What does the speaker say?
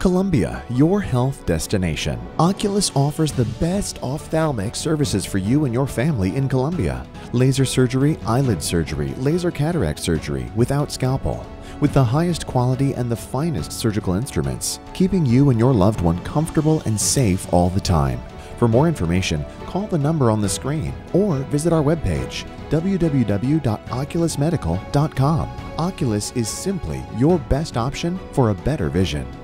Columbia, your health destination. Occulus offers the best ophthalmic services for you and your family in Columbia. Laser surgery, eyelid surgery, laser cataract surgery without scalpel, with the highest quality and the finest surgical instruments, keeping you and your loved one comfortable and safe all the time. For more information, call the number on the screen or visit our webpage, www.oculusmedical.com. Oculus is simply your best option for a better vision.